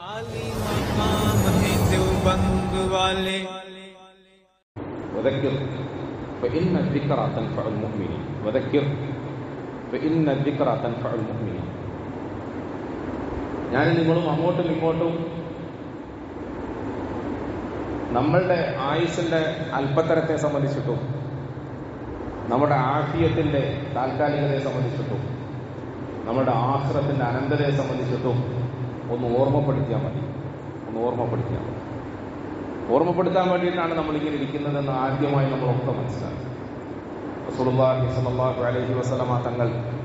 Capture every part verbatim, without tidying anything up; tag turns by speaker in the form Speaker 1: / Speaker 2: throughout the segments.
Speaker 1: आली मकाम है देवबंद वाले
Speaker 2: वذكر فإن الذكرى تنفع المؤمنين وذكر فإن الذكرى تنفع المؤمنين. ഞാൻ നിങ്ങളും അങ്ങോട്ടും ഇങ്ങോട്ടും നമ്മളുടെ ആയുസ്സിന്റെ അല്പത്തരത്തെ സംബന്ധിച്ചിട്ടും നമ്മുടെ ആഫിയത്തിന്റെ താൽക്കാലികതയെ സംബന്ധിച്ചിട്ടും നമ്മുടെ ആഖിറത്തിന്റെ അനന്തതയെ സംബന്ധിച്ചിട്ടും ഒന്ന് ഓർമ്മപ്പെടുത്തിയാൽ മതി. ഒന്ന് ഓർമ്മപ്പെടുത്തിയാൽ മതി. ഓർമ്മപ്പെടുത്താൻ വേണ്ടിയിട്ടാണ് നമ്മളിങ്ങനെ ഇരിക്കുന്നതെന്ന് ആദ്യമായി നമ്മളൊക്കെ മനസ്സിലാക്കി. റസൂലുള്ളാഹി സ്വല്ലല്ലാഹു അലൈഹി വസല്ലമ തങ്ങൾ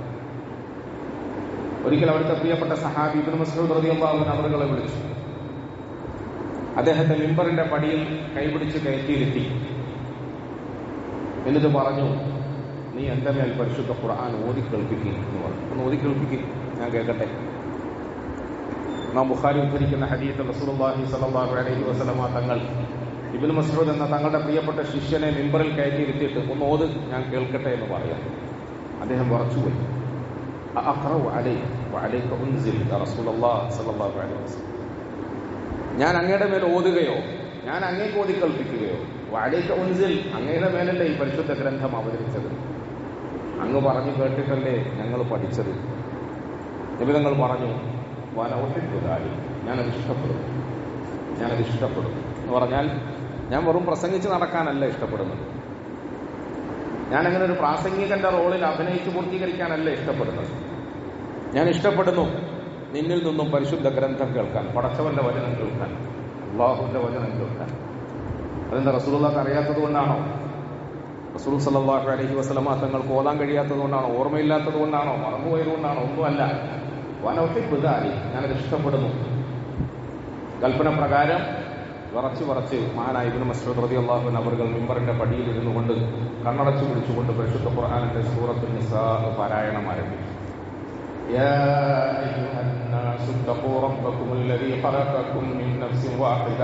Speaker 2: ഒരിക്കൽ അവിടുത്തെ പ്രിയപ്പെട്ട സഹാബി ഇബ്നു മസ്ഊദ് റളിയല്ലാഹു അൻഹു അവരെ വിളിച്ചു. അദ്ദേഹത്തെ മിമ്പറിന്റെ പടിയിൽ കൈപിടിച്ച് കയറ്റിയിരുത്തി. എന്നിട്ട് പറഞ്ഞു, നീ എന്റെ മേൽ പരിശുദ്ധ ഖുർആൻ ഓതി കേൾപ്പിക്കുക എന്ന് പറഞ്ഞു. ഒന്ന് ഓതി കേൾപ്പിക്കുക, ഞാൻ കേൾക്കട്ടെ. നാം ബുഖാരി ഉദ്ധരിക്കുന്ന ഹദീസ് റസൂലുള്ളാഹി സ്വല്ലല്ലാഹു അലൈഹി വസല്ലമ തങ്ങൾ ഇബ്നു മസ്ഊദ് എന്ന തങ്ങളുടെ പ്രിയപ്പെട്ട ശിഷ്യനെ മിമ്പറിൽ കയറ്റിയിരുത്തിയിട്ട് ഒന്ന് ഓത്, ഞാൻ കേൾക്കട്ടെ എന്ന് പറയാം. അദ്ദേഹം വിറച്ചുപോയി. അഖറഉ അലൈക വഅലൈക ഉൻസിൽ യാ റസൂലല്ലാഹ് സ്വല്ലല്ലാഹു അലൈഹി വസല്ലം, ഞാൻ അങ്ങയുടെ മേൽ ഓതുകയോ ഞാൻ അങ്ങേക്ക് ഓതി കൽപ്പിക്കുകയോ? വഅലൈക ഉൻസിൽ, അങ്ങയുടെ മേലല്ലേ ഈ പരിശുദ്ധ ഗ്രന്ഥം അവതരിച്ചത്, അങ്ങ് പറഞ്ഞു കേട്ടിട്ടല്ലേ ഞങ്ങൾ പഠിച്ചത്. നബി തങ്ങൾ പറഞ്ഞു, വനൗഹിബ്ബുദാലി, ഞാനത് ഇഷ്ടപ്പെടുന്നു, ഞാനത് ഇഷ്ടപ്പെടുന്നു എന്ന് പറഞ്ഞാൽ ഞാൻ വെറും പ്രസംഗിച്ച് നടക്കാനല്ല ഇഷ്ടപ്പെടുന്നത്, ഞാനങ്ങനെ ഒരു പ്രാസംഗികന്റെ റോളിൽ അഭിനയിച്ച് പൂർത്തീകരിക്കാനല്ല ഇഷ്ടപ്പെടുന്നത്. ഞാൻ ഇഷ്ടപ്പെടുന്നു നിന്നിൽ നിന്നും പരിശുദ്ധ ഗ്രന്ഥം കേൾക്കാൻ, പടച്ചവന്റെ വചനം കേൾക്കാൻ, അള്ളാഹുവിന്റെ വചനം കേൾക്കാൻ. അതെന്താ റസൂലുള്ളാഹിക്ക് അറിയാത്തത് കൊണ്ടാണോ? റസൂൽ സല്ലല്ലാഹു അലൈഹി വസല്ലമ തങ്ങൾക്ക് ഓതാൻ കഴിയാത്തത് കൊണ്ടാണോ? ഓർമ്മയില്ലാത്തത് കൊണ്ടാണോ? മറന്നുപോയത് കൊണ്ടാണോ? ഒന്നുമല്ല. വനൗഹിബ്ബുദാലി, ഞാനത് ഇഷ്ടപ്പെടുന്നു. കൽപ്പന പ്രകാരം വിറച്ച് വിറച്ച് മഹാനായ ഇബ്നു മസ്ഊദ് റളിയല്ലാഹു അൻഹു അവர்கள் മിമ്പറിന്റെ പടിയിൽ ഇരുന്നു കൊണ്ട് കണ്ണടച്ചു പിടിച്ചുകൊണ്ട് പരിശുദ്ധ ഖുർആനിന്റെ സൂറത്തുൻ നിസാ പാരായണം ആരംഭിച്ചു. യാ അയ്യുഹന്നാസു തഖൂ റബ്ബകുമുല്ലദീ ഖലഖകും മിൻ നഫ്സിൻ വാഹിദ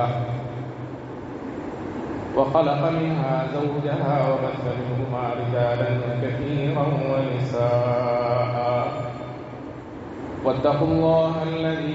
Speaker 2: وخلق منها زوجها وبث منهما رجالا كثيرا ونساء واتقوا الله الذي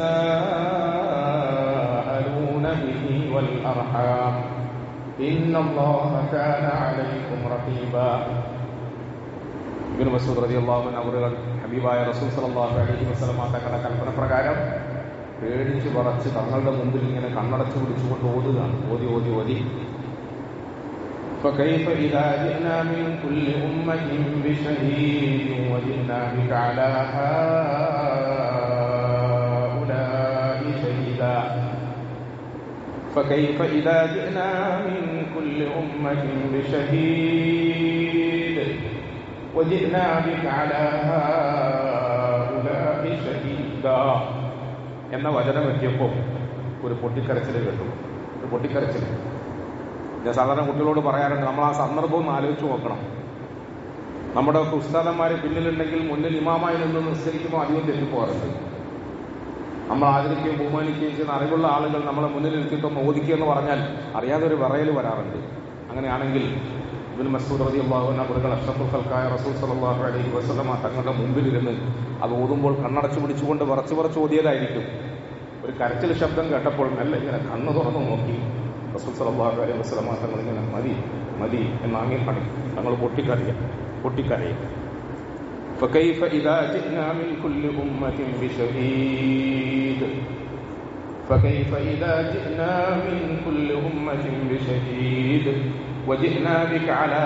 Speaker 2: تساءلون به والأرحام إن الله كان عليكم رقيبا. ഇബ്നു മസ്ഊദ് റളിയല്ലാഹു അൻഹു അവர்கள் ഹബീബായ റസൂൽ സല്ലല്ലാഹു അലൈഹി വസല്ലമ തങ്ങളുടെ കൽപ്പന പ്രകാരം പേടിച്ച് പറച്ച് തങ്ങളുടെ മുമ്പിൽ ഇങ്ങനെ കണ്ണടച്ചു പിടിച്ചുകൊണ്ട് ഓതുകയാണ്. ഓതി ഓതി ഓതി فكيف إذا جئنا من كل أمة بشهيد وجئنا بك على هؤلاء شهيدا فكيف إذا جئنا من كل أمة بشهيد وجئنا بك على هؤلاء شهيدا എന്ന വചനം എത്തിയപ്പോൾ ഒരു പൊട്ടിക്കരച്ചിൽ കേട്ടു. ഒരു പൊട്ടിക്കരച്ചിൽ. ഞാൻ സാധാരണ കുട്ടികളോട് പറയാറുണ്ട്, നമ്മൾ ആ സന്ദർഭം ഒന്ന് ആലോചിച്ച് നോക്കണം. നമ്മുടെ ഒക്കെ ഉസ്താദന്മാർ പിന്നിലുണ്ടെങ്കിൽ മുന്നിൽ ഇമാമായി നിന്ന് നിസ്കരിക്കുമ്പോൾ അധികം തെറ്റിപ്പോകാറുണ്ട്. നമ്മൾ ആദരിക്കുകയും ബഹുമാനിക്കുകയും ചെയ്യുന്ന അറിവുള്ള ആളുകൾ നമ്മളെ മുന്നിൽ ഇരുത്തിയിട്ടൊന്ന് ഓദിക്കുക എന്ന് പറഞ്ഞാൽ അറിയാതെ ഒരു വിറയൽ വരാറുണ്ട്. അങ്ങനെയാണെങ്കിൽ ഇബ്നു മസ്ഊദ് റളിയല്ലാഹു അൻഹു അവர்கள் അഷ്റഫുൽ ഖൽഖായ റസൂൽ സല്ലല്ലാഹു അലൈഹി വസല്ലമ തങ്ങളുടെ മുമ്പിലിരുന്ന് അത് ഓതുമ്പോൾ കണ്ണടച്ചു പിടിച്ചുകൊണ്ട് വിറച്ച് വിറച്ച് ഓതിയതായിരിക്കും. ഒരു കരച്ചിൽ ശബ്ദം കേട്ടപ്പോൾ മെല്ലെ ഇങ്ങനെ കണ്ണു തുറന്നു നോക്കി. റസൂൽ സല്ലല്ലാഹു അലൈഹി വസല്ലമ തങ്ങൾ ഇങ്ങനെ മതി മതി എന്ന് ആംഗ്യം കാണിക്കും. തങ്ങൾ പൊട്ടിക്കരയുക പൊട്ടിക്കരയുക فكيف إذا جئنا من كل أمة بشهيد فكيف إذا جئنا من كل أمة بشهيد وجئنا بك على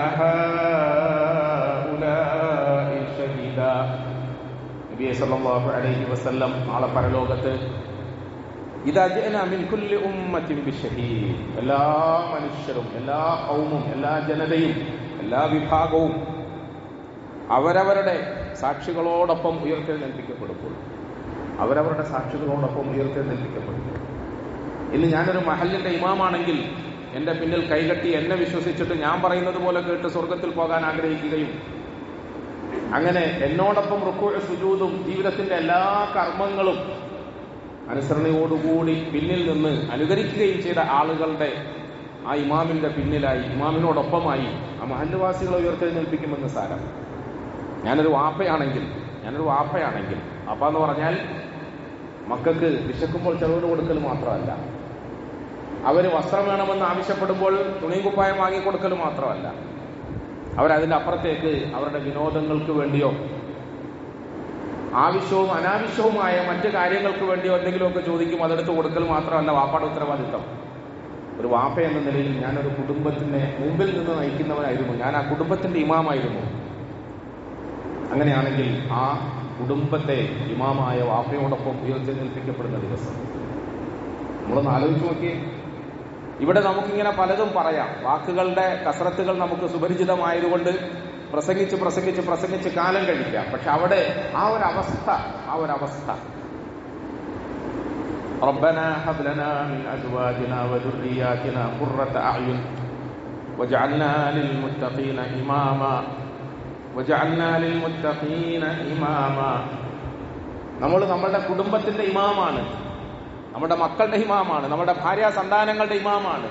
Speaker 2: هؤلاء شهيدا. നബി സല്ലല്ലാഹു അലൈഹി വസല്ലം നാളെ പരലോകത്ത് ഇദാ ജഅനാ മിൻ കുല്ലി ഉമ്മത്തിൻ ബിശഹീദ്, എല്ലാ മനുഷ്യരും എല്ലാ ഖൗമും എല്ലാ ജനതയും എല്ലാ വിഭാഗവും അവരവരുടെ സാക്ഷികളോടൊപ്പം ഉയർത്തെഴുന്നേൽപ്പിക്കപ്പെടുമ്പോൾ അവരവരുടെ സാക്ഷികളോടൊപ്പം ഉയർത്തെഴുന്നേൽപ്പിക്കപ്പെടുമ്പോൾ ഇന്ന് ഞാനൊരു മഹല്ലിന്റെ ഇമാമാണെങ്കിൽ എന്റെ പിന്നിൽ കൈകെട്ടി എന്നെ വിശ്വസിച്ചിട്ട് ഞാൻ പറയുന്നത് പോലെ കേട്ട് സ്വർഗത്തിൽ പോകാൻ ആഗ്രഹിക്കുകയും അങ്ങനെ എന്നോടൊപ്പം റുക്കൂഉ സുജൂദും ജീവിതത്തിന്റെ എല്ലാ കർമ്മങ്ങളും അനുസരണയോടുകൂടി പിന്നിൽ നിന്ന് അനുകരിക്കുകയും ചെയ്ത ആളുകളുടെ ആ ഇമാമിന്റെ പിന്നിലായി ഇമാമിനോടൊപ്പമായി ആ മഹല്ലുവാസികളെ ഉയർത്തെഴുന്നേൽപ്പിക്കുമെന്ന് സാരം. ഞാനൊരു വാപ്പയാണെങ്കിൽ ഞാനൊരു വാപ്പയാണെങ്കിൽ വാപ്പ എന്ന് പറഞ്ഞാൽ മക്കൾക്ക് വിശക്കുമ്പോൾ ചെലവിന് കൊടുക്കൽ മാത്രമല്ല, അവർ വസ്ത്രം വേണമെന്ന് ആവശ്യപ്പെടുമ്പോൾ തുണിയും കുപ്പായം വാങ്ങിക്കൊടുക്കൽ മാത്രമല്ല, അവരതിൻ്റെ അപ്പുറത്തേക്ക് അവരുടെ വിനോദങ്ങൾക്ക് വേണ്ടിയോ ആവശ്യവും അനാവശ്യവുമായ മറ്റു കാര്യങ്ങൾക്ക് വേണ്ടിയോ എന്തെങ്കിലുമൊക്കെ ചോദിക്കും, അതെടുത്ത് കൊടുക്കൽ മാത്രമല്ല വാപ്പാടെ ഉത്തരവാദിത്തം. ഒരു വാപ്പ എന്ന നിലയിൽ ഞാനൊരു കുടുംബത്തിനെ മുമ്പിൽ നിന്ന് നയിക്കുന്നവനായിരുന്നു, ഞാൻ ആ കുടുംബത്തിന്റെ ഇമാമായിരുന്നു. അങ്ങനെയാണെങ്കിൽ ആ കുടുംബത്തെ ഇമാമായ വാപ്പയോടൊപ്പം ഉയർത്തെഴുന്നേൽപ്പിക്കപ്പെടുന്ന ദിവസം നമ്മളൊന്ന് ആലോചിച്ച് നോക്കിയേ. ഇവിടെ നമുക്കിങ്ങനെ പലതും പറയാം, വാക്കുകളുടെ കസരത്തുകൾ നമുക്ക് സുപരിചിതമായതുകൊണ്ട് പ്രസംഗിച്ച് പ്രസംഗിച്ച് പ്രസംഗിച്ച് കാലം കഴിക്കാം. പക്ഷെ അവിടെ ആ ഒരവസ്ഥ ആ ഒരവസ്ഥ ربنا هب لنا من ازواجنا وذرياتنا قرة اعين واجعلنا للمتقين اماما وجعلنا للمتقين اماما. നമ്മൾ നമ്മുടെ കുടുംബത്തിന്റെ ഇമാമാണ്, നമ്മുടെ മക്കളുടെ ഇമാമാണ്, നമ്മുടെ ഭാര്യ സന്താനങ്ങളുടെ ഇമാമാണ്.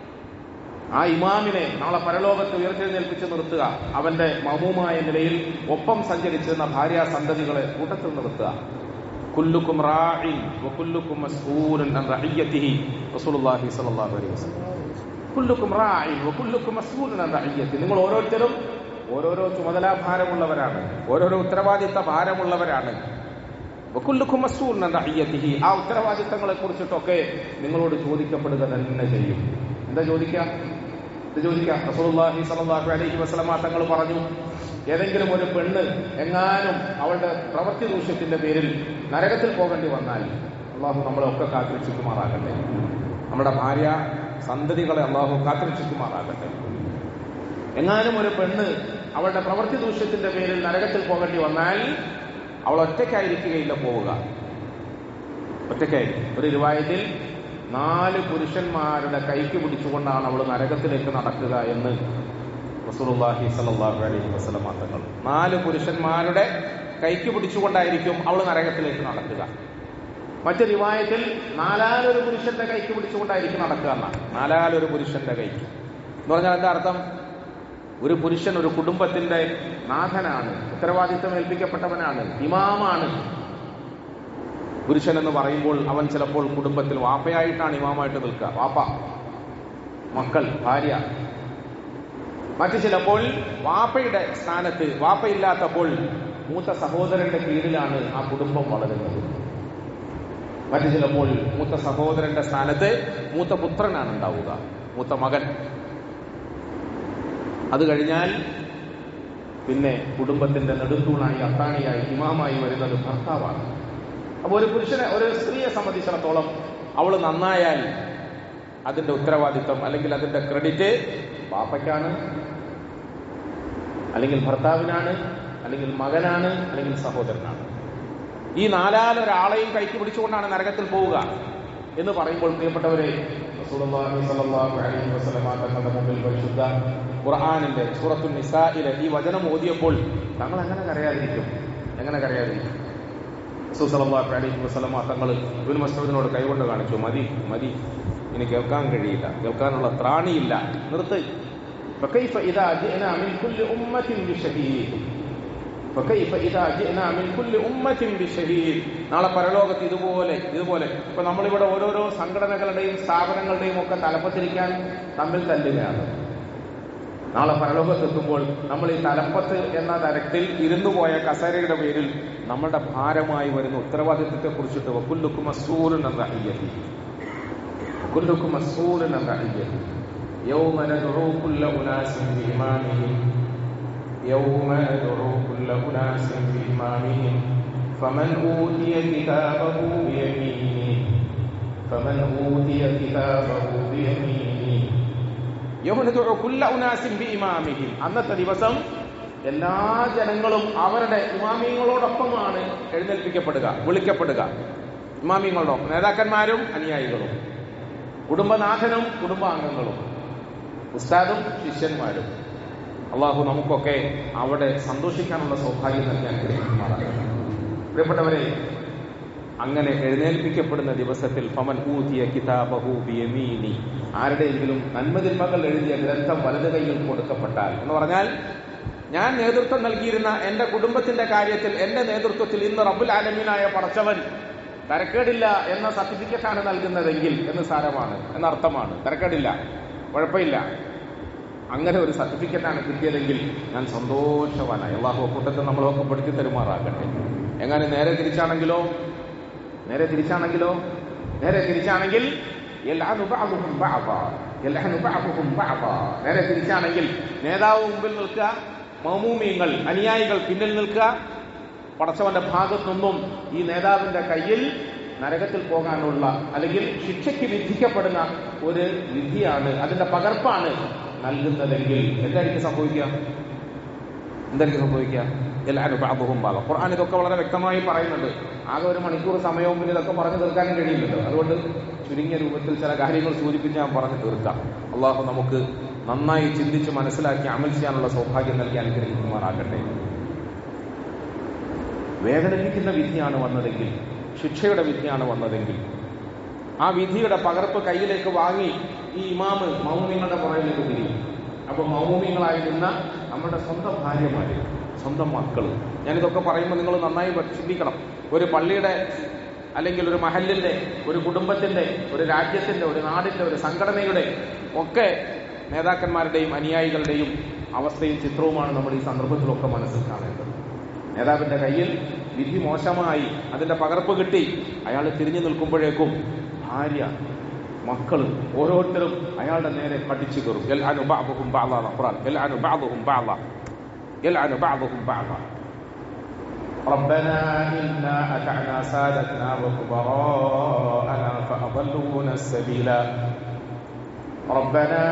Speaker 2: ആ ഇമാമിനെ നാളെ പരലോകത്ത് ഉയർത്തെഴുന്നേൽപ്പിച്ച് നിർത്തുക, അവന്റെ മഅ്മൂമായ നിലയിൽ ഒപ്പം സഞ്ചരിച്ചിരുന്ന ഭാര്യ സന്തതികളെ കൂട്ടത്തിൽ നിർത്തുക. കുല്ലുക്കും റാഇൻ വകുല്ലുക്കും മസ്ഊലുൻ അൻ റഇയ്യതിഹി റസൂലുള്ളാഹി സ്വല്ലല്ലാഹു അലൈഹി വസല്ലം. കുല്ലുക്കും റാഇൻ വകുല്ലുക്കും മസ്ഊലുൻ അൻ റഇയ്യതിഹി. നിങ്ങൾ ഓരോരുത്തരും ഓരോരോ ചുമതലാ ഭാരമുള്ളവരാണ്, ഓരോരോ ഉത്തരവാദിത്ത ഭാരമുള്ളവരാണ്. വകുല്ലുക്കും മസ്ഊലുൻ അൻ റഇയ്യതിഹി. ആ ഉത്തരവാദിത്തങ്ങളെ കുറിച്ചിട്ടൊക്കെ നിങ്ങളോട് ചോദിക്കപ്പെടുക തന്നെ ചെയ്യും. എന്താ ചോദിക്കാം? ഇത് ചോദിക്കാം. റസൂലുള്ളാഹി സ്വല്ലല്ലാഹു അലൈഹി വസല്ലം തങ്ങൾ പറഞ്ഞു, ഏതെങ്കിലും ഒരു പെണ്ണ് എങ്ങാനും അവളുടെ പ്രവൃത്തി ദൂഷ്യത്തിന്റെ പേരിൽ നരകത്തിൽ പോകേണ്ടി വന്നാൽ, അള്ളാഹു നമ്മളെ ഒക്കെ കാത്തിരക്ഷിക്കുമാറാകട്ടെ, നമ്മുടെ ഭാര്യ സന്തതികളെ അള്ളാഹു കാത്തിരക്ഷിക്കുമാറാകട്ടെ. എങ്ങാനും ഒരു പെണ്ണ് അവളുടെ പ്രവൃത്തി ദൂഷ്യത്തിന്റെ പേരിൽ നരകത്തിൽ പോകേണ്ടി വന്നാൽ അവൾ ഒറ്റയ്ക്കായിരിക്കുകയില്ല പോവുക, ഒറ്റയ്ക്കായിരിക്കും. ഒരു റിവായത്തിൽ നാല് പുരുഷന്മാരുടെ കൈക്ക് പിടിച്ചുകൊണ്ടാണ് അവൾ നരകത്തിലേക്ക് നടക്കുക എന്ന് റസൂലുള്ളാഹി സ്വല്ലല്ലാഹു അലൈഹി വസല്ലം തങ്ങൾ. നാല് പുരുഷന്മാരുടെ കൈക്ക് പിടിച്ചുകൊണ്ടായിരിക്കും അവൾ നരകത്തിലേക്ക് നടക്കുക. മറ്റു റിവായത്തിൽ നാലാലൊരു പുരുഷന്റെ കൈക്ക് പിടിച്ചുകൊണ്ടായിരിക്കും നടക്കുക എന്നാണ്. നാലാലൊരു പുരുഷന്റെ കൈക്ക് എന്ന് പറഞ്ഞാൽ എന്താ അർത്ഥം? ഒരു പുരുഷൻ ഒരു കുടുംബത്തിന്റെ നാഥനാണ്, ഉത്തരവാദിത്തം ഏൽപ്പിക്കപ്പെട്ടവനാണ്, ഇമാമാണ്. പുരുഷൻ എന്ന് പറയുമ്പോൾ അവൻ ചിലപ്പോൾ കുടുംബത്തിൽ വാപ്പയായിട്ടാണ് ഇമാമായിട്ട് നിൽക്കുക, വാപ്പ, മക്കൾ, ഭാര്യ. മറ്റു ചിലപ്പോൾ വാപ്പയുടെ സ്ഥാനത്ത്, വാപ്പയില്ലാത്തപ്പോൾ മൂത്ത സഹോദരന്റെ കീഴിലാണ് ആ കുടുംബം വളരുന്നത്. മറ്റു ചിലപ്പോൾ മൂത്ത സഹോദരന്റെ സ്ഥാനത്ത് മൂത്ത പുത്രനാണ് ഉണ്ടാവുക, മൂത്ത മകൻ. അത് കഴിഞ്ഞാൽ പിന്നെ കുടുംബത്തിന്റെ നെടുന്തൂണായി, അത്താണിയായി, ഇമാമായി വരുന്നത് ഭർത്താവാണ്. അപ്പൊ ഒരു പുരുഷനെ, ഒരു സ്ത്രീയെ സംബന്ധിച്ചിടത്തോളം അവൾ നന്നായാൽ അതിന്റെ ഉത്തരവാദിത്വം അല്ലെങ്കിൽ അതിന്റെ ക്രെഡിറ്റ് പാപ്പയ്ക്കാണ്, അല്ലെങ്കിൽ ഭർത്താവിനാണ്, അല്ലെങ്കിൽ മകനാണ്, അല്ലെങ്കിൽ സഹോദരനാണ്. ഈ നാലാലൊരാളെയും കൈക്ക് പിടിച്ചുകൊണ്ടാണ് നരകത്തിൽ പോവുക എന്ന് പറയുമ്പോൾ പ്രിയപ്പെട്ടവരെ, റസൂലുള്ളാഹി സ്വല്ലല്ലാഹു അലൈഹി വസല്ലം തങ്ങളുടെ മുമ്പിൽ പരിശുദ്ധ ഖുർആനിന്റെ സൂറത്തുൻ നിസായിലെ ഈ വചനം ഓതിയപ്പോൾ തങ്ങൾ എങ്ങനെ കരയാതിരിക്കും? എങ്ങനെ കരയാതിരിക്കും? റസൂൽ സ്വല്ലല്ലാഹു അലൈഹി വസല്ലം തങ്ങൾ ഇബ്നു മസ്ഊദിനോട് കൈകൊണ്ട് കാണിച്ചു, മതി മതി, ഇനി കേൾക്കാൻ കഴിയില്ല, കേൾക്കാനുള്ള ത്രാണിയില്ല, നിർത്ത്. فكيف إذا جئنا من كل أمة بشهيد فكيف إذا جئنا من كل أمة بشهيد. നാളെ പരലോകത്ത് ഇതുപോലെ ഇതുപോലെ ഇപ്പൊ നമ്മളിവിടെ ഓരോരോ സംഘടനകളുടെയും സ്ഥാപനങ്ങളുടെയും ഒക്കെ തലപ്പത്തിരിക്കാൻ തമ്മിൽ തല്ലുകയാണ്. നാളെ പരലോകത്തെത്തുമ്പോൾ നമ്മൾ ഈ തലപ്പത്ത് എന്ന തരത്തിൽ ഇരുന്നു പോയ കസേരയുടെ പേരിൽ നമ്മളുടെ ഭാരമായി വരുന്ന ഉത്തരവാദിത്വത്തെ കുറിച്ചിട്ട് വകുല്ലുക്കും മസ്ഊലുൻ അൻ റഇയ്യതിഹി വകുല്ലുക്കും മസ്ഊലുൻ അൻ റഇയ്യതിഹി യൗമ നദ്ഉ കുല്ല ഉനാസിൻ ബിഇമാമിഹിം യൗമ നദ്ഉ കുല്ല ഉനാസിൻ ബിഇമാമിഹിം ഫമൻ ഊതിയ കിതാബഹു ബിയമീനിഹി ഫമൻ ഊതിയ കിതാബഹു ബിയമീനിഹി യൗമ നദ്ഉ കുല്ല ഉനാസിൻ ബിഇമാമിഹിം. അന്നത്തെ ദിവസം എല്ലാ ജനങ്ങളും അവരുടെ ഇമാമിങ്ങളോടൊപ്പമാണ് എഴുന്നേൽപ്പിക്കപ്പെടുക, വിളിക്കപ്പെടുക. ഇമാമിങ്ങളോടൊപ്പം നേതാക്കന്മാരും അനുയായികളും, കുടുംബനാഥനും കുടുംബാംഗങ്ങളും, ഉസ്താദും ശിഷ്യന്മാരും. അള്ളാഹു നമുക്കൊക്കെ അവിടെ സന്തോഷിക്കാനുള്ള സൗഭാഗ്യം നൽകി അനുഗ്രഹിക്കുമാറാകട്ടെ. പ്രിയപ്പെട്ടവരെ, അങ്ങനെ എഴുന്നേൽപ്പിക്കപ്പെടുന്ന ദിവസത്തിൽ ഫമൻ ഊതിയ കിതാബഹു ബിയമീനി, ആരുടെയെങ്കിലും നന്മതിന്മകൾ എഴുതിയ ഗ്രന്ഥം വലത് കൈയിൽ കൊടുക്കപ്പെട്ടാൽ എന്ന് പറഞ്ഞാൽ, ഞാൻ നേതൃത്വം നൽകിയിരുന്ന എന്റെ കുടുംബത്തിന്റെ കാര്യത്തിൽ എന്റെ നേതൃത്വത്തിൽ ഇന്ന് റബ്ബുൽ ആലമീനായ പടച്ചവൻ തരക്കേടില്ല എന്ന സർട്ടിഫിക്കറ്റാണ് നൽകുന്നതെങ്കിൽ എന്ന് സാരമാണ്, എന്നർത്ഥമാണ്. തരക്കേടില്ല, കുഴപ്പമില്ല, അങ്ങനെ ഒരു സർട്ടിഫിക്കറ്റാണ് കിട്ടിയതെങ്കിൽ ഞാൻ സന്തോഷവാനായി. അള്ളാഹു കൂട്ടത്തിൽ നമ്മളൊക്കെ പഠിച്ചു തരുമാറാകട്ടെ. എങ്ങനെ നേരെ തിരിച്ചാണെങ്കിലോ നേരെ തിരിച്ചാണെങ്കിലോ നേരെ തിരിച്ചാണെങ്കിൽ നേരെ തിരിച്ചാണെങ്കിൽ നേതാവ് മുമ്പിൽ നിൽക്കുക, മൗമൂമിയങ്ങൾ അനുയായികൾ പിന്നിൽ നിൽക്കുക. പടച്ചവന്റെ ഭാഗത്തൊന്നും ഈ നേതാവിന്റെ കയ്യിൽ നരകത്തിൽ പോകാനുള്ള അല്ലെങ്കിൽ ശിക്ഷയ്ക്ക് വിധിക്കപ്പെടുന്ന ഒരു വിധിയാണ്, അതിന്റെ പകർപ്പാണ് നൽകുന്നതെങ്കിൽ എന്തായിരിക്കും സംഭവിക്കുക? എന്തായിരിക്കും സംഭവിക്കുക? എല്ലാവരും ബാബുഹും ബാബ. ഖുർആൻ ഇതൊക്കെ വളരെ വ്യക്തമായി പറയുന്നുണ്ട്. ആകെ ഒരു മണിക്കൂർ സമയവും പിന്നെ ഇതൊക്കെ പറഞ്ഞു തീർക്കാനും കഴിയില്ലല്ലോ. അതുകൊണ്ട് ചുരുങ്ങിയ രൂപത്തിൽ ചില കാര്യങ്ങൾ സൂചിപ്പിച്ച് ഞാൻ പറഞ്ഞു തീർക്കാം. അള്ളാഹു നമുക്ക് നന്നായി ചിന്തിച്ച് മനസ്സിലാക്കി അമൽ ചെയ്യാനുള്ള സൗഭാഗ്യം നൽകി അനുഗ്രഹിക്കുമാറാകട്ടെ. വേദനിപ്പിക്കുന്ന വിധിയാണ് വന്നതെങ്കിൽ, ശിക്ഷയുടെ വിധിയാണ് വന്നതെങ്കിൽ, ആ വിധിയുടെ പകർപ്പ് കയ്യിലേക്ക് വാങ്ങി ഈ ഇമാമ് മൗമൂമിങ്ങളുടെ പുറകിലേക്ക് തിരിയും. അപ്പൊ മൗമൂമിങ്ങളായി നിന്ന നമ്മുടെ സ്വന്തം ഭാര്യമാര്, സ്വന്തം മക്കൾ. ഞാനിതൊക്കെ പറയുമ്പോൾ നിങ്ങൾ നന്നായി ചിന്തിക്കണം. ഒരു പള്ളിയുടെ അല്ലെങ്കിൽ ഒരു മഹല്ലിന്റെ, ഒരു കുടുംബത്തിന്റെ, ഒരു രാജ്യത്തിന്റെ, ഒരു നാടിന്റെ, ഒരു സംഘടനയുടെ ഒക്കെ നേതാക്കന്മാരുടെയും അനുയായികളുടെയും അവസ്ഥയും ചിത്രവുമാണ് നമ്മൾ ഈ സന്ദർഭത്തിലൊക്കെ മനസ്സിൽ കാണേണ്ടത്. നേതാവിന്റെ കയ്യിൽ വിധി മോശമായി, അതിന്റെ പകർപ്പ് കിട്ടി, അയാൾ തിരിഞ്ഞു നിൽക്കുമ്പോഴേക്കും ഭാര്യ, മക്കള് ഓരോരുത്തരും അയാളുടെ നേരെ കടിച്ചു കയറും. യൽഅനു ബഅ്ദുഹും ബഅ്ദാ ഖുർആൻ യൽഅനു ബഅ്ദുഹും ബഅ്ദാ യൽഅനു ബഅ്ദുഹും ബഅ്ദാ ربنا إنا أطعنا سادتنا وكبراءنا فأضلونا السبيل ربنا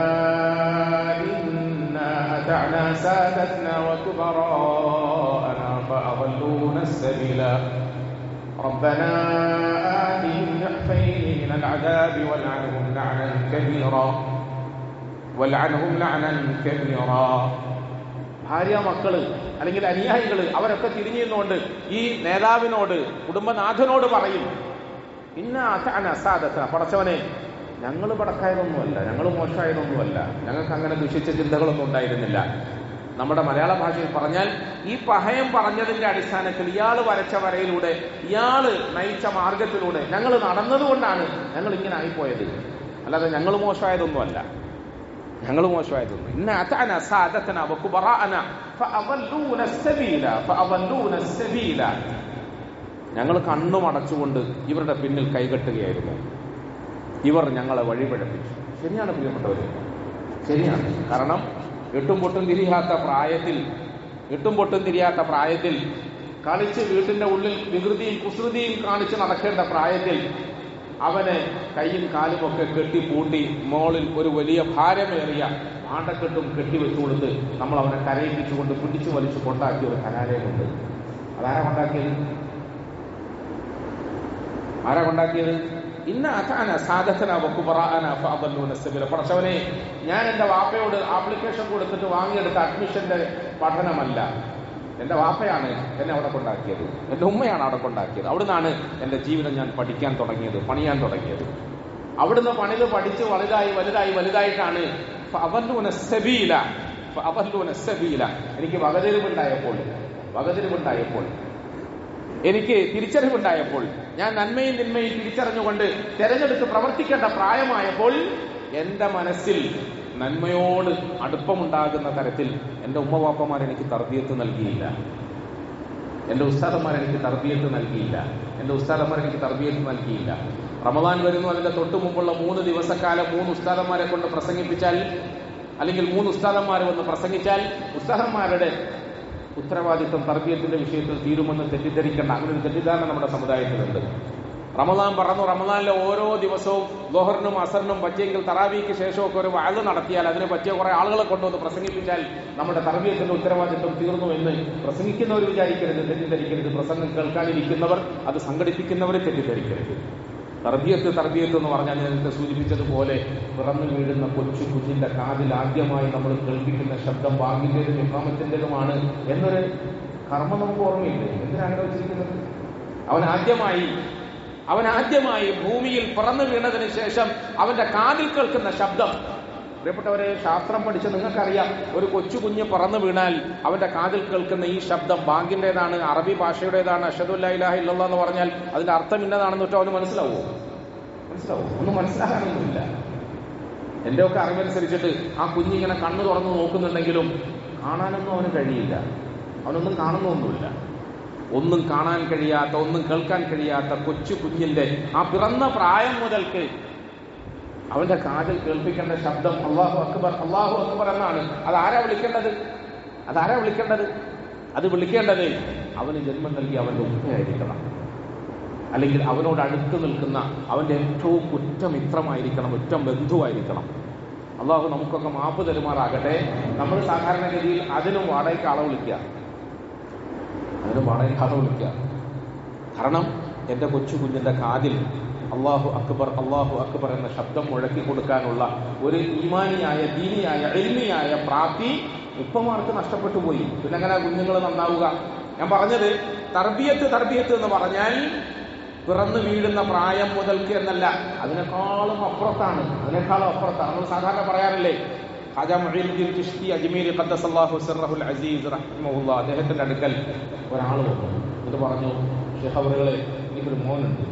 Speaker 2: إنا أطعنا سادتنا وكبراءنا فأضلونا السبيل ربنا آتهم ضعفين من العذاب والعنهم لعنا كبيرا والعنهم لعنا كبيرا. ഭാര്യ, മക്കള് അല്ലെങ്കിൽ അനുയായികള് അവരൊക്കെ തിരിഞ്ഞു നിന്നുകൊണ്ട് ഈ നേതാവിനോട്, കുടുംബനാഥനോട് പറയും, ഇന്ന അതഅന സാദത, പടച്ചവനെ ഞങ്ങൾ പടക്കായതൊന്നുമല്ല, ഞങ്ങൾ മോശമായതൊന്നുമല്ല, ഞങ്ങൾക്ക് അങ്ങനെ ദുഷിച്ച ചിന്തകളൊന്നും ഉണ്ടായിരുന്നില്ല. നമ്മുടെ മലയാള ഭാഷയിൽ പറഞ്ഞാൽ ഈ പഹയം പറഞ്ഞതിന്റെ അടിസ്ഥാനത്തിൽ ഇയാൾ വരച്ച വരയിലൂടെ, ഇയാള് നയിച്ച മാർഗത്തിലൂടെ ഞങ്ങൾ നടന്നതുകൊണ്ടാണ് ഞങ്ങൾ ഇങ്ങനെ ആയിപ്പോയത്, അല്ലാതെ ഞങ്ങൾ മോശമായതൊന്നുമല്ല, ഞങ്ങൾ മോശമായതൊന്നും. ഇന്ന അതഅന സാദതന വകുബറാഅന ഫഅദല്ലൂന السبيل ഫഅദല്ലൂന السبيل. ഞങ്ങൾ കണ്ണുമടച്ചുകൊണ്ട് ഇവരുടെ പിന്നിൽ കൈകെട്ടുകയായിരുന്നു, ഇവർ ഞങ്ങളെ വഴിപഴപ്പിച്ചു. ശരിയാണ് പ്രിയപ്പെട്ടവര്, ശരിയാണ്. കാരണം എട്ടും പൊട്ടും തിരിയാത്ത പ്രായത്തിൽ എട്ടും പൊട്ടും തിരിയാത്ത പ്രായത്തിൽ കളിച്ച് വീട്ടിന്റെ ഉള്ളിൽ വികൃതിയും കുസൃതിയും കാണിച്ച് നടക്കേണ്ട പ്രായത്തിൽ അവന് കൈയും കാലുമൊക്കെ കെട്ടിപ്പൂട്ടി മോളിൽ ഒരു വലിയ ഭാരമേറിയ ആണ്ടക്കെട്ടും കെട്ടിവെച്ചു കൊടുത്ത് നമ്മൾ അവനെ കരയിപ്പിച്ചുകൊണ്ട് പിടിച്ചു വലിച്ചു കൊണ്ടാക്കിയ ഒരു കലാലയമുണ്ട്. അതാരാ കൊണ്ടാക്കിയത്? ആരാ കൊണ്ടാക്കിയത്? ഇന്ന അതാന സാദതന വകുബറാഅന ഫഅദല്ലൂന السبيل. പടച്ചവനെ, ഞാൻ എന്റെ വാപ്പയോട് ആപ്ലിക്കേഷൻ കൊടുത്തിട്ട് വാങ്ങിയെടുത്ത അഡ്മിഷന്റെ പഠനമല്ല, എന്റെ വാപ്പയാണ് എന്നെ അവിടെ കൊണ്ടാക്കിയത്, എന്റെ ഉമ്മയാണ് അവിടെ കൊണ്ടാക്കിയത്. അവിടുന്നാണ് എന്റെ ജീവിതം ഞാൻ പഠിക്കാൻ തുടങ്ങിയത്, പണിയാൻ തുടങ്ങിയത്. അവിടുന്ന് പണിത് പഠിച്ച് വലുതായി വലുതായി വലുതായിട്ടാണ് ഫഅദല്ലൂന السبيل ഫഅദല്ലൂന السبيل. എനിക്ക് വകതിരിവുണ്ടായപ്പോൾ വകതിരിവുണ്ടായപ്പോൾ എനിക്ക് തിരിച്ചറിവുണ്ടായപ്പോൾ, ഞാൻ നന്മയും തിന്മയും തിരിച്ചറിഞ്ഞുകൊണ്ട് തെരഞ്ഞെടുത്ത് പ്രവർത്തിക്കേണ്ട പ്രായമായപ്പോൾ എന്റെ മനസ്സിൽ നന്മയോട് അടുപ്പമുണ്ടാകുന്ന തരത്തിൽ എന്റെ ഉമ്മവാപ്പമാർ എനിക്ക് തർബിയത്ത് നൽകിയില്ല, എന്റെ ഉസ്താദന്മാർ എനിക്ക് തർബിയത്ത് നൽകിയില്ല എന്റെ ഉസ്താദന്മാർ എനിക്ക് തർബിയത്ത് നൽകിയില്ല. റമദാൻ വരുന്നു, അതിന്റെ തൊട്ടു മുമ്പുള്ള മൂന്ന് ദിവസക്കാലം മൂന്ന് ഉസ്താദന്മാരെ കൊണ്ട് പ്രസംഗിപ്പിച്ചാൽ, അല്ലെങ്കിൽ മൂന്ന് ഉസ്താദന്മാർ വന്ന് പ്രസംഗിച്ചാൽ ഉസ്താദന്മാരുടെ ഉത്തരവാദിത്വം തർബിയത്തിന്റെ വിഷയത്തിൽ തീരുമെന്ന് തെറ്റിദ്ധരിക്കേണ്ട അങ്ങനെ ഒരു തെറ്റിദ്ധാരണ നമ്മുടെ സമുദായത്തിലുണ്ട്. റമദാൻ പറഞ്ഞു, റമദാനിലെ ഓരോ ദിവസവും ലോഹറിനും അസറിനും പറ്റിയെങ്കിൽ തറാവീക്ക് ശേഷമൊക്കെ ഒരു വഅദ് നടത്തിയാൽ, അതിന് പറ്റിയ കുറെ ആളുകളെ കൊണ്ടുവന്ന് പ്രസംഗിപ്പിച്ചാൽ നമ്മുടെ തർബിയത്തിന്റെ ഉത്തരവാദിത്വം തീർന്നു എന്ന് പ്രസംഗിക്കുന്നവർ വിചാരിക്കരുത്, തെറ്റിദ്ധരിക്കരുത്. പ്രസംഗം കേൾക്കാനിരിക്കുന്നവർ, അത് സംഘടിപ്പിക്കുന്നവരെ തെറ്റിദ്ധരിക്കരുത്. തർബിയത്ത് തർബിയത്ത് എന്ന് പറഞ്ഞാൽ നേരത്തെ സൂചിപ്പിച്ചതുപോലെ പിറന്നു വീഴുന്ന കൊച്ചു കുഞ്ഞിന്റെ കാതിൽ ആദ്യമായി നമ്മൾ കേൾപ്പിക്കുന്ന ശബ്ദം ബാങ്കിന്റേതും ഇമാമത്തിന്റേതുമാണ് എന്നൊരു കർമ്മം നമുക്ക് ഓർമ്മയില്ലേ? എന്തിനാണ് വെച്ചിരിക്കുന്നത്? അവൻ ആദ്യമായി അവൻ ആദ്യമായി ഭൂമിയിൽ പിറന്നു വീണതിന് ശേഷം അവന്റെ കാതിൽ കേൾക്കുന്ന ശബ്ദം പ്രിയപ്പെട്ടവരെ, ശാസ്ത്രം പഠിച്ച് നിങ്ങൾക്കറിയാം, ഒരു കൊച്ചു കുഞ്ഞ് പറന്നു വീണാൽ അവന്റെ കാതിൽ കേൾക്കുന്ന ഈ ശബ്ദം ബാങ്കിന്റേതാണ്, അറബി ഭാഷയുടേതാണ്. അഷ്ഹദു അല്ലാ ഇലാഹ ഇല്ലല്ലാഹ് എന്ന് പറഞ്ഞാൽ അതിന്റെ അർത്ഥം ഇന്നതാണെന്ന് വെച്ചാൽ അവന് മനസ്സിലാവോ? മനസ്സിലാവോ? ഒന്നും മനസ്സിലാകാനൊന്നുമില്ല. എന്റെ ഒക്കെ അറിവനുസരിച്ചിട്ട് ആ കുഞ്ഞിങ്ങനെ കണ്ണു തുറന്ന് നോക്കുന്നുണ്ടെങ്കിലും കാണാനൊന്നും അവന് കഴിയില്ല. അവനൊന്നും കാണുന്നൊന്നുമില്ല. ഒന്നും കാണാൻ കഴിയാത്ത, ഒന്നും കേൾക്കാൻ കഴിയാത്ത കൊച്ചു കുഞ്ഞിന്റെ ആ പിറന്ന പ്രായം മുതൽക്ക് അവന്റെ കാതിൽ കേൾപ്പിക്കേണ്ട ശബ്ദം അല്ലാഹു അക്ബർ, അല്ലാഹു അക്ബർ എന്നാണ്. അതാരാ വിളിക്കേണ്ടത്? അതാരാ വിളിക്കേണ്ടത്? അത് വിളിക്കേണ്ടത് അവന് ജന്മം നൽകി അവന്റെ ഉമ്മയായിരിക്കണം, അല്ലെങ്കിൽ അവനോട് അടുത്ത് നിൽക്കുന്ന അവന്റെ ഏറ്റവും ഉറ്റമിത്രമായിരിക്കണം, ഉറ്റം ബന്ധുവായിരിക്കണം. അള്ളാഹു നമുക്കൊക്കെ മാപ്പ് തരുമാറാകട്ടെ. നമ്മൾ സാധാരണഗതിയിൽ അതിനും വാടകയ്ക്ക് ആളെ വിളിക്കുക, അതിനും വാടകയ്ക്ക് ആളെ വിളിക്കുക. കാരണം എന്റെ കൊച്ചു കുഞ്ഞിന്റെ കാതിൽ അള്ളാഹു അക്ബർ, അള്ളാഹു അക്ബർ എന്ന ശബ്ദം മുഴക്കി കൊടുക്കാനുള്ള ഒരു ഈമാനിയായ, ദീനിയായ, ഇൽമിയായ പ്രാപ്തി ഉപ്പമാർക്ക് നഷ്ടപ്പെട്ടു പോയി. പിന്നെ അങ്ങനെ കുഞ്ഞുങ്ങൾ നന്നാവുക? ഞാൻ പറഞ്ഞത് തർബിയത്ത്, തർബിയത്ത് എന്ന് പറഞ്ഞാൽ പിറന്നു വീഴുന്ന പ്രായം മുതൽക്ക് എന്നല്ല, അതിനേക്കാളും അപ്പുറത്താണ്, അതിനേക്കാളും അപ്പുറത്താണ്. നമ്മൾ സാധാരണ പറയാറില്ലേ, ഖാജാ മുഈനുദ്ദീൻ ചിശ്തി അജ്മീരി ഖദ്ദസല്ലാഹു സിർറഹുൽ അസീസ് റഹിമഹുല്ലാഹ്, അദ്ദേഹത്തിന്റെ അടുക്കൽ ഒരാൾ വന്നു. ഇത് പറഞ്ഞു, ശൈഖ് അവറുകളെ, എനിക്കൊരു മോനുണ്ട്.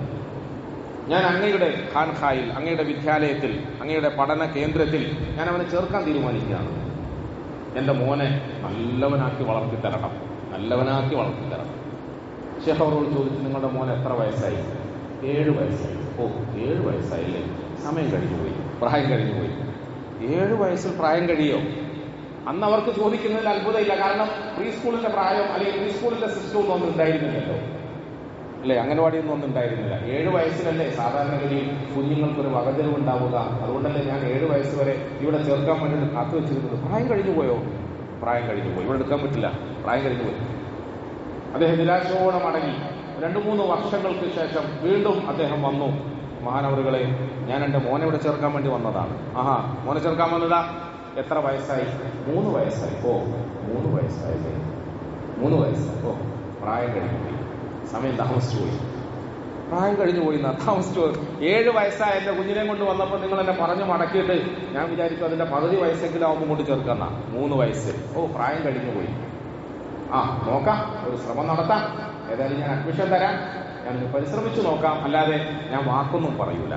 Speaker 2: ഞാൻ അങ്ങയുടെ ഖാൻഖായിൽ, അങ്ങയുടെ വിദ്യാലയത്തിൽ, അങ്ങയുടെ പഠന കേന്ദ്രത്തിൽ ഞാൻ അവനെ ചേർക്കാൻ തീരുമാനിക്കുകയാണ്. എന്റെ മോനെ നല്ലവനാക്കി വളർത്തിത്തരണം, നല്ലവനാക്കി വളർത്തിത്തരണം. ശൈഖ് അവരോട് ചോദിച്ചു, നിങ്ങളുടെ മോൻ എത്ര വയസ്സായി? ഏഴ് വയസ്സായി. ഓ, ഏഴ് വയസ്സായില്ലേ? സമയം കഴിഞ്ഞു പോയി, പ്രായം കഴിഞ്ഞു പോയി. ഏഴ് വയസ്സിൽ പ്രായം കഴിയോ? അന്ന് അവർക്ക് ചോദിക്കുന്നതിൽ അത്ഭുതമില്ല. കാരണം പ്രീ സ്കൂളിന്റെ പ്രായം അല്ലെങ്കിൽ പ്രീ സ്കൂളിന്റെ സിസ്റ്റം ഒന്നും ഒന്നും ഉണ്ടായിരുന്നില്ലല്ലോ, അല്ലെ? അംഗൻവാടിയൊന്നും ഒന്നും ഉണ്ടായിരുന്നില്ല. ഏഴ് വയസ്സിലല്ലേ സാധാരണഗതിയിൽ കുഞ്ഞുങ്ങൾക്കൊരു വകതിരിവ് ഉണ്ടാവുക. അതുകൊണ്ടല്ലേ ഞാൻ ഏഴ് വയസ്സ് വരെ ഇവിടെ ചേർക്കാൻ വേണ്ടി കാത്തു വെച്ചിരുന്നത്. പ്രായം കഴിഞ്ഞു പോയോ? പ്രായം കഴിഞ്ഞു പോയി, ഇവിടെ എടുക്കാൻ പറ്റില്ല, പ്രായം കഴിഞ്ഞു പോയി. അദ്ദേഹം നിരാശയോടെ മടങ്ങി. രണ്ടു മൂന്ന് വർഷങ്ങൾക്ക് ശേഷം വീണ്ടും അദ്ദേഹം വന്നു. മഹാനവറുകളെ, ഞാൻ എൻ്റെ മോനെ ഇവിടെ ചേർക്കാൻ വേണ്ടി വന്നതാണ്. ആഹാ, മോനെ ചേർക്കാൻ വന്നതാ? എത്ര വയസ്സായി? മൂന്ന് വയസ്സായി. ഓ, മൂന്ന് വയസ്സായില്ലേ? മൂന്ന് വയസ്സായി. ഓ, പ്രായം കഴിഞ്ഞു പോയി, സമയം താമസിച്ചു പോയി, പ്രായം കഴിഞ്ഞു പോയി, താമസിച്ചു പോയി. ഏഴ് വയസ്സായ എൻ്റെ കുഞ്ഞിനെ കൊണ്ട് വന്നപ്പോൾ നിങ്ങൾ എന്നെ പറഞ്ഞു മടക്കിയിട്ട് ഞാൻ വിചാരിച്ചു അതിന്റെ പകുതി വയസ്സെങ്കിലും ആവുമ്പോൾ കൊണ്ട് ചേർക്കുന്ന. മൂന്ന് വയസ്സ്. ഓ, പ്രായം കഴിഞ്ഞു പോയി. ആ, നോക്കാം, ഒരു ശ്രമം നടത്താം. ഏതായാലും ഞാൻ അഡ്മിഷൻ തരാം, ഞാൻ പരിശ്രമിച്ചു നോക്കാം, അല്ലാതെ ഞാൻ വാക്കൊന്നും പറയൂല,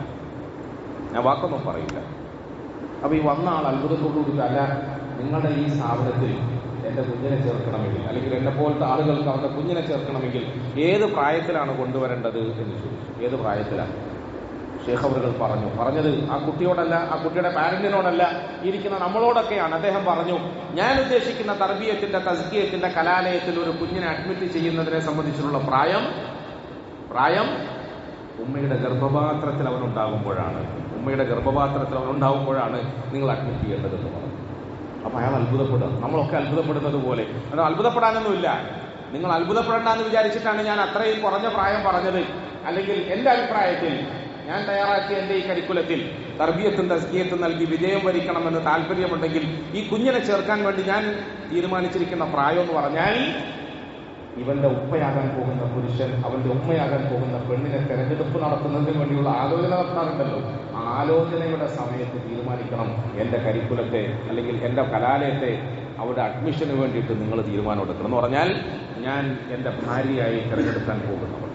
Speaker 2: ഞാൻ വാക്കൊന്നും പറയൂല. അപ്പൊ ഈ വന്ന ആൾ അത്ഭുതത്തോടുകൂടി, അല്ല, നിങ്ങളുടെ ഈ സ്ഥാപനത്തിൽ എന്റെ കുഞ്ഞിനെ ചേർക്കണമെങ്കിൽ, അല്ലെങ്കിൽ എന്നെ പോലത്തെ ആളുകൾക്ക് അവരുടെ കുഞ്ഞിനെ ചേർക്കണമെങ്കിൽ ഏത് പ്രായത്തിലാണ് കൊണ്ടുവരേണ്ടത് എന്ന് ചോദിച്ചു. ഏത് പ്രായത്തിലാണ്? ശൈഖ് അവറുകൾ പറഞ്ഞു, പറഞ്ഞത് ആ കുട്ടിയോടല്ല, ആ കുട്ടിയുടെ പാരന്റിനോടല്ല, ഇരിക്കുന്ന നമ്മളോടൊക്കെയാണ്. അദ്ദേഹം പറഞ്ഞു, ഞാൻ ഉദ്ദേശിക്കുന്ന തർബിയത്തിന്റെ, തസ്കിയത്തിന്റെ കലാലയത്തിൽ ഒരു കുഞ്ഞിനെ അഡ്മിറ്റ് ചെയ്യുന്നതിനെ സംബന്ധിച്ചുള്ള പ്രായം പ്രായം ഉമ്മയുടെ ഗർഭപാത്രത്തിൽ അവനുണ്ടാകുമ്പോഴാണ്, ഉമ്മയുടെ ഗർഭപാത്രത്തിൽ അവനുണ്ടാകുമ്പോഴാണ് നിങ്ങൾ അഡ്മിറ്റ് ചെയ്യേണ്ടതെന്ന് പറഞ്ഞു. അപ്പൊ അയാൾ അത്ഭുതപ്പെടുക, നമ്മളൊക്കെ അത്ഭുതപ്പെടുന്നത് പോലെ. അത് അത്ഭുതപ്പെടാനൊന്നുമില്ല. നിങ്ങൾ അത്ഭുതപ്പെടണ്ടെന്ന് വിചാരിച്ചിട്ടാണ് ഞാൻ അത്രയും കുറഞ്ഞ പ്രായം പറഞ്ഞത്. അല്ലെങ്കിൽ എന്റെ അഭിപ്രായത്തിൽ ഞാൻ തയ്യാറാക്കിയ എന്റെ ഈ കരിക്കുലത്തിൽ തർബിയത്തും തസ്കിയത്തും നൽകി വിജയം വരിക്കണമെന്ന് താല്പര്യമുണ്ടെങ്കിൽ ഈ കുഞ്ഞിനെ ചേർക്കാൻ വേണ്ടി ഞാൻ തീരുമാനിച്ചിരിക്കുന്ന പ്രായം എന്ന് പറഞ്ഞാൽ, ഇവന്റെ ഉപ്പയാകാൻ പോകുന്ന പുരുഷൻ അവന്റെ ഉമ്മയാകാൻ പോകുന്ന പെണ്ണിനെ തെരഞ്ഞെടുപ്പ് നടത്തുന്നതിന് വേണ്ടിയുള്ള ആലോചന നടത്താറുണ്ടല്ലോ, ആ ആലോചനയുടെ സമയത്ത് തീരുമാനിക്കണം എന്റെ കരിക്കുലത്തെ അല്ലെങ്കിൽ എന്റെ കലാലയത്തെ അവിടെ അഡ്മിഷന് വേണ്ടിയിട്ട് നിങ്ങൾ തീരുമാനം എടുക്കണം എന്ന് പറഞ്ഞാൽ, ഞാൻ എന്റെ ഭാര്യയായി തെരഞ്ഞെടുക്കാൻ പോകുന്നവൾ,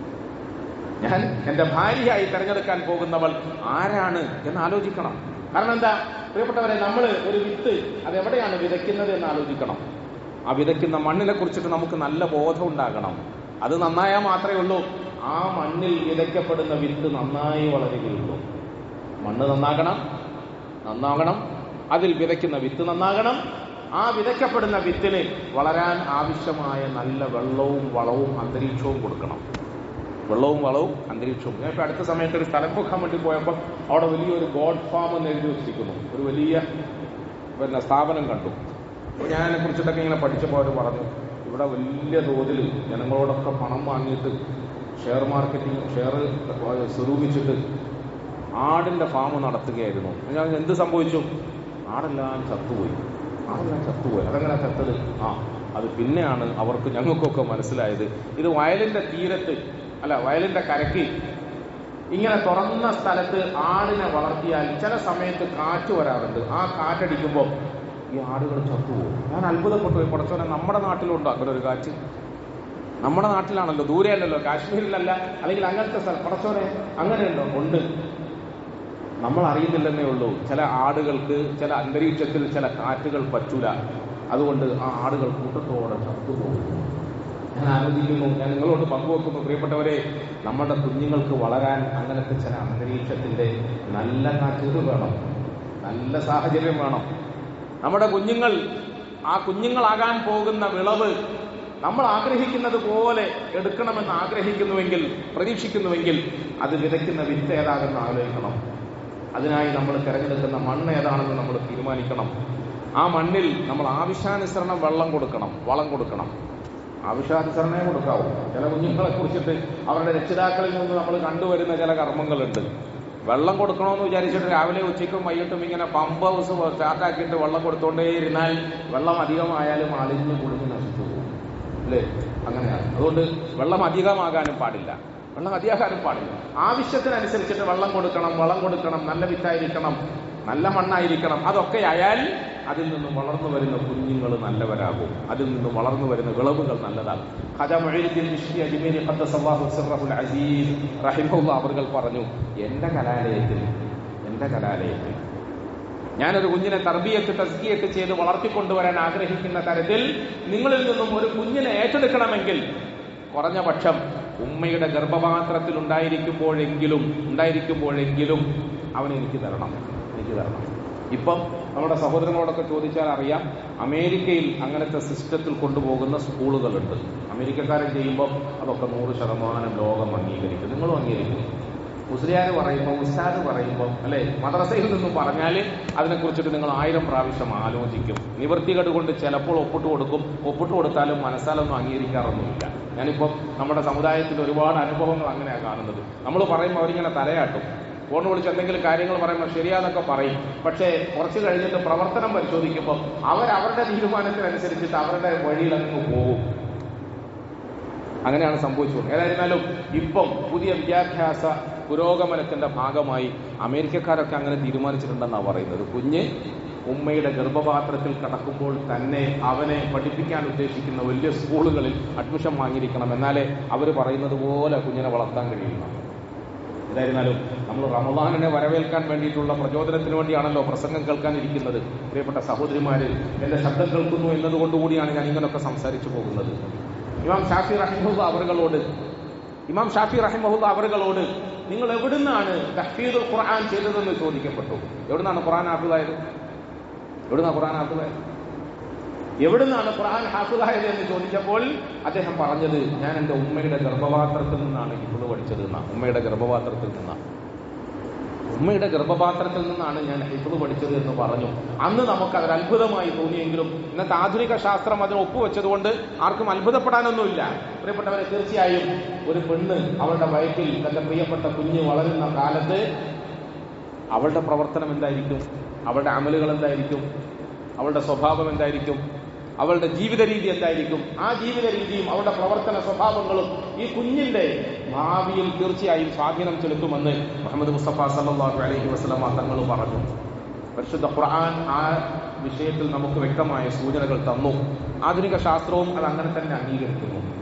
Speaker 2: ഞാൻ എന്റെ ഭാര്യയായി തെരഞ്ഞെടുക്കാൻ പോകുന്നവൾ ആരാണ് എന്ന് ആലോചിക്കണം. കാരണം എന്താ പ്രിയപ്പെട്ടവരെ, നമ്മൾ ഒരു വിത്ത് അതെവിടെയാണ് വിതയ്ക്കുന്നത് എന്ന് ആലോചിക്കണം. ആ വിതയ്ക്കുന്ന മണ്ണിനെ കുറിച്ചിട്ട് നമുക്ക് നല്ല ബോധം ഉണ്ടാകണം. അത് നന്നായാൽ മാത്രമേ ഉള്ളൂ ആ മണ്ണിൽ വിതയ്ക്കപ്പെടുന്ന വിത്ത് നന്നായി വളരുകയുള്ളൂ. മണ്ണ് നന്നാകണം, നന്നാകണം, അതിൽ വിതയ്ക്കുന്ന വിത്ത് നന്നാകണം. ആ വിതയ്ക്കപ്പെടുന്ന വിത്തിന് വളരാൻ ആവശ്യമായ നല്ല വെള്ളവും വളവും അന്തരീക്ഷവും കൊടുക്കണം. വെള്ളവും വളവും അന്തരീക്ഷവും. ഞാൻ ഇപ്പൊ അടുത്ത സമയത്ത് ഒരു സ്ഥലം വെക്കാൻ വേണ്ടി പോയപ്പോൾ അവിടെ വലിയൊരു ഗോഡ് ഫാം എന്ന് എഴുതി വെച്ചിരിക്കുന്നു. ഒരു വലിയ പിന്നെ സ്ഥാപനം കണ്ടു. അപ്പോൾ ഞാൻ അതിനെ കുറിച്ചിട്ടൊക്കെ ഇങ്ങനെ പഠിച്ചപ്പോൾ അവർ പറഞ്ഞു, ഇവിടെ വലിയ തോതിൽ ജനങ്ങളോടൊക്കെ പണം വാങ്ങിയിട്ട് ഷെയർ മാർക്കറ്റിംഗ് ഷെയർ സ്വരൂപിച്ചിട്ട് ആടിന്റെ ഫാം നടത്തുകയായിരുന്നു. ഞാൻ എന്ത് സംഭവിച്ചു? ആടെല്ലാം ചത്തുപോയി, ആടെല്ലാം ചത്തുപോയി. അതെങ്ങനെ ചത്തത്? ആ അത് പിന്നെയാണ് അവർക്ക് ഞങ്ങൾക്കൊക്കെ മനസ്സിലായത്, ഇത് വയലിന്റെ തീരത്ത് അല്ല വയലിന്റെ കരയ്ക്ക് ഇങ്ങനെ തുറന്ന സ്ഥലത്ത് ആടിനെ വളർത്തിയാൽ ചില സമയത്ത് കാറ്റ് വരാറുണ്ട്. ആ കാറ്റടിക്കുമ്പോൾ ഈ ആടുകൾ ചത്തുപോകും. ഞാൻ അത്ഭുതപ്പെട്ടു പോയി. പടച്ചോനെ, നമ്മുടെ നാട്ടിലുണ്ടോ അങ്ങനെ ഒരു കാറ്റ്? നമ്മുടെ നാട്ടിലാണല്ലോ, ദൂരെയല്ലല്ലോ, കാശ്മീരിലല്ല, അല്ലെങ്കിൽ അങ്ങനത്തെ സ്ഥലം. പടച്ചോനെ, അങ്ങനെയുണ്ടോ? ഉണ്ട്. നമ്മൾ അറിയുന്നില്ലെന്നേ ഉള്ളൂ. ചില ആടുകൾക്ക് ചില അന്തരീക്ഷത്തിൽ ചില കാറ്റുകൾ പറ്റൂല. അതുകൊണ്ട് ആ ആടുകൾ കൂട്ടത്തോടെ ചത്തുപോകും. ഞാൻ ആലോചിക്കുന്നു, ഞാൻ നിങ്ങളോട് പങ്കുവെക്കുന്നു, പ്രിയപ്പെട്ടവരെ, നമ്മുടെ കുഞ്ഞുങ്ങൾക്ക് വളരാൻ അങ്ങനത്തെ ചില അന്തരീക്ഷത്തിന്റെ നല്ല കാറ്റുകൾ വേണം, നല്ല സാഹചര്യം വേണം. നമ്മുടെ കുഞ്ഞുങ്ങൾ, ആ കുഞ്ഞുങ്ങളാകാൻ പോകുന്ന വിളവ് നമ്മൾ ആഗ്രഹിക്കുന്നത് പോലെ എടുക്കണമെന്ന് ആഗ്രഹിക്കുന്നുവെങ്കിൽ, പ്രതീക്ഷിക്കുന്നുവെങ്കിൽ അത് വിതയ്ക്കുന്ന വിത്ത് ഏതാകുന്ന ആലോചിക്കണം. അതിനായി നമ്മൾ തിരഞ്ഞെടുക്കുന്ന മണ്ണ് ഏതാണെന്ന് നമ്മൾ തീരുമാനിക്കണം. ആ മണ്ണിൽ നമ്മൾ ആവശ്യാനുസരണം വെള്ളം കൊടുക്കണം, വളം കൊടുക്കണം. ആവശ്യാനുസരണമേ കൊടുക്കാവൂ. ചില കുഞ്ഞുങ്ങളെ കുറിച്ചിട്ട് അവരുടെ രക്ഷിതാക്കളിൽ നിന്ന് നമ്മൾ കണ്ടുവരുന്ന ചില കർമ്മങ്ങളുണ്ട്. വെള്ളം കൊടുക്കണമെന്ന് വിചാരിച്ചിട്ട് രാവിലെ ഉച്ചയ്ക്കും വൈകിട്ടും ഇങ്ങനെ പമ്പ് ഹൗസ് സ്റ്റാർട്ടാക്കിയിട്ട് വെള്ളം കൊടുത്തുകൊണ്ടേയിരുന്നാൽ വെള്ളം അധികമായാലും അളിഞ്ഞു കുളിഞ്ഞ് നശിച്ചു പോകും, അല്ലേ? അങ്ങനെയാണ്. അതുകൊണ്ട് വെള്ളം അധികമാകാനും പാടില്ല, വെള്ളം അധികമാകാനും പാടില്ല. ആവശ്യത്തിനനുസരിച്ചിട്ട് വെള്ളം കൊടുക്കണം, വളം കൊടുക്കണം, നല്ല വിത്തായിരിക്കണം, നല്ല മണ്ണായിരിക്കണം. അതൊക്കെ ആയാൽ അതിൽ നിന്നും വളർന്നു വരുന്ന കുഞ്ഞുങ്ങൾ നല്ലവരാകും, അതിൽ നിന്നും വളർന്നു വരുന്ന വിളവുകൾ നല്ലതാകും. ഖാജ മുഈനുദ്ദീൻ മിശ്രി അജ്മീരി ഖദ്ദസല്ലാഹു സിർറഹുൽ അസീസ് റഹിമഹുല്ലാഹ് അവർ പറഞ്ഞു, എന്റെ കലാലയത്തിൽ എന്റെ കലാലയത്തിൽ ഞാനൊരു കുഞ്ഞിനെ തർബിയത്ത് തസ്കിയത്ത് ചെയ്ത് വളർത്തിക്കൊണ്ടുവരാൻ ആഗ്രഹിക്കുന്ന തരത്തിൽ നിങ്ങളിൽ നിന്നും ഒരു കുഞ്ഞിനെ ഏറ്റെടുക്കണമെങ്കിൽ കുറഞ്ഞ പക്ഷം ഉമ്മയുടെ ഗർഭപാത്രത്തിൽ ഉണ്ടായിരിക്കുമ്പോഴെങ്കിലും ഉണ്ടായിരിക്കുമ്പോഴെങ്കിലും അവൻ എനിക്ക് തരണം, എനിക്ക് തരണം. ഇപ്പം നമ്മുടെ സഹോദരങ്ങളോടൊക്കെ ചോദിച്ചാൽ അറിയാം, അമേരിക്കയിൽ അങ്ങനത്തെ സിസ്റ്റത്തിൽ കൊണ്ടുപോകുന്ന സ്കൂളുകളുണ്ട്. അമേരിക്കക്കാരൻ ചെയ്യുമ്പോൾ അതൊക്കെ നൂറ് ശതമാനം ലോകം അംഗീകരിക്കും, നിങ്ങളും അംഗീകരിക്കും. മുസ്ലിയാർ പറയുമ്പോൾ, ഉസ്താദ് പറയുമ്പോൾ, അല്ലെ, മദ്രസയിൽ നിന്നും പറഞ്ഞാൽ അതിനെക്കുറിച്ചിട്ട് നിങ്ങൾ ആയിരം പ്രാവശ്യം ആലോചിക്കും. നിവൃത്തികേട് കൊണ്ട് ചിലപ്പോൾ ഒപ്പിട്ട് കൊടുക്കും, ഒപ്പിട്ട് കൊടുത്താലും മനസ്സാലൊന്നും അംഗീകരിക്കാറൊന്നുമില്ല. ഞാനിപ്പോൾ നമ്മുടെ സമുദായത്തിൽ ഒരുപാട് അനുഭവങ്ങൾ അങ്ങനെയാണ് കാണുന്നത്. നമ്മൾ പറയുമ്പോൾ അവരിങ്ങനെ തലയാട്ടും, ഫോൺ വിളിച്ച് എന്തെങ്കിലും കാര്യങ്ങൾ പറയുമ്പോൾ ശരിയാന്നൊക്കെ പറയും. പക്ഷേ കുറച്ച് കഴിഞ്ഞിട്ട് പ്രവർത്തനം പരിശോധിക്കുമ്പോൾ അവരവരുടെ തീരുമാനത്തിനനുസരിച്ചിട്ട് അവരുടെ വഴിയിൽ അങ്ങ് പോകും. അങ്ങനെയാണ് സംഭവിച്ചത്. ഏതായിരുന്നാലും ഇപ്പം പുതിയ വിദ്യാഭ്യാസ പുരോഗമനത്തിന്റെ ഭാഗമായി അമേരിക്കക്കാരൊക്കെ അങ്ങനെ തീരുമാനിച്ചിട്ടുണ്ടെന്നാണ് പറയുന്നത്. കുഞ്ഞ് ഉമ്മയുടെ ഗർഭപാത്രത്തിൽ കടക്കുമ്പോൾ തന്നെ അവനെ പഠിപ്പിക്കാൻ ഉദ്ദേശിക്കുന്ന വലിയ സ്കൂളുകളിൽ അഡ്മിഷൻ വാങ്ങിയിരിക്കണം, എന്നാലേ അവർ പറയുന്നത് പോലെ കുഞ്ഞിനെ വളർത്താൻ കഴിയുന്നു. ഏതായിരുന്നാലും നമ്മൾ റമദാനിനെ വരവേൽക്കാൻ വേണ്ടിയിട്ടുള്ള പ്രചോദനത്തിന് വേണ്ടിയാണല്ലോ പ്രസംഗം കേൾക്കാനിരിക്കുന്നത്. പ്രിയപ്പെട്ട സഹോദരിമാര്, എന്റെ ശബ്ദം കേൾക്കുന്നു എന്നതുകൊണ്ടുകൂടിയാണ് ഞാൻ ഇങ്ങനെയൊക്കെ സംസാരിച്ചു പോകുന്നത്. ഇമാം ഷാഫി റഹിമഹുല്ലാ അവറുകളോട് ഇമാം ഷാഫി റഹിമഹുല്ലാ അവറുകളോട് നിങ്ങൾ എവിടുന്നാണ് തഹ്ഫീദുൽ ഖുർആൻ ചെയ്തതെന്ന് ചോദിക്കപ്പെട്ടു. എവിടുന്നാണ് ഖുർആൻ ഹാഫിളായത്? എവിടുന്നാണ് ഖുർആൻ ഹാഫിളായത്? എവിടുന്നാണ് ഖുർആൻ ഹാഫിളായത് എന്ന് ചോദിച്ചപ്പോൾ അദ്ദേഹം പറഞ്ഞത്, ഞാൻ എന്റെ ഉമ്മയുടെ ഗർഭപാത്രത്തിൽ നിന്നാണ് ഹിഫ്ള് പഠിച്ചത് എന്നാണ്. ഉമ്മയുടെ ഗർഭപാത്രത്തിൽ നിന്നാണ് ഉമ്മയുടെ ഗർഭപാത്രത്തിൽ നിന്നാണ് ഞാൻ ഹിഫ്ള് പഠിച്ചത് എന്ന് പറഞ്ഞു. അന്ന് നമുക്ക് അതൊരു അത്ഭുതമായി തോന്നിയെങ്കിലും ഇന്നത്തെ ആധുനിക ശാസ്ത്രം അതിന് ഒപ്പുവെച്ചതുകൊണ്ട് ആർക്കും അത്ഭുതപ്പെടാനൊന്നുമില്ല. പ്രിയപ്പെട്ടവരെ, തീർച്ചയായും ഒരു പെണ്ണ് അവളുടെ വയറ്റിൽ തന്റെ പ്രിയപ്പെട്ട കുഞ്ഞ് വളരുന്ന കാലത്ത് അവളുടെ പ്രവർത്തനം എന്തായിരിക്കും, അവളുടെ അമലുകൾ എന്തായിരിക്കും, അവളുടെ സ്വഭാവം എന്തായിരിക്കും, അവളുടെ ജീവിത രീതി എന്തായിരിക്കും, ആ ജീവിത രീതിയും അവളുടെ പ്രവർത്തന സ്വഭാവങ്ങളും ഈ കുഞ്ഞിന്റെ ഭാവിയിൽ തീർച്ചയായും സ്വാധീനം ചെലുത്തുമെന്ന് മുഹമ്മദ് മുസ്തഫ സല്ലല്ലാഹു അലൈഹി വസല്ലം തങ്ങൾ പറഞ്ഞു. പരിശുദ്ധ ഖുർആൻ ആ വിഷയത്തിൽ നമുക്ക് വ്യക്തമായ സൂചനകൾ തന്നു. ആധുനിക ശാസ്ത്രവും അത് അങ്ങനെ തന്നെ അംഗീകരിക്കുന്നു.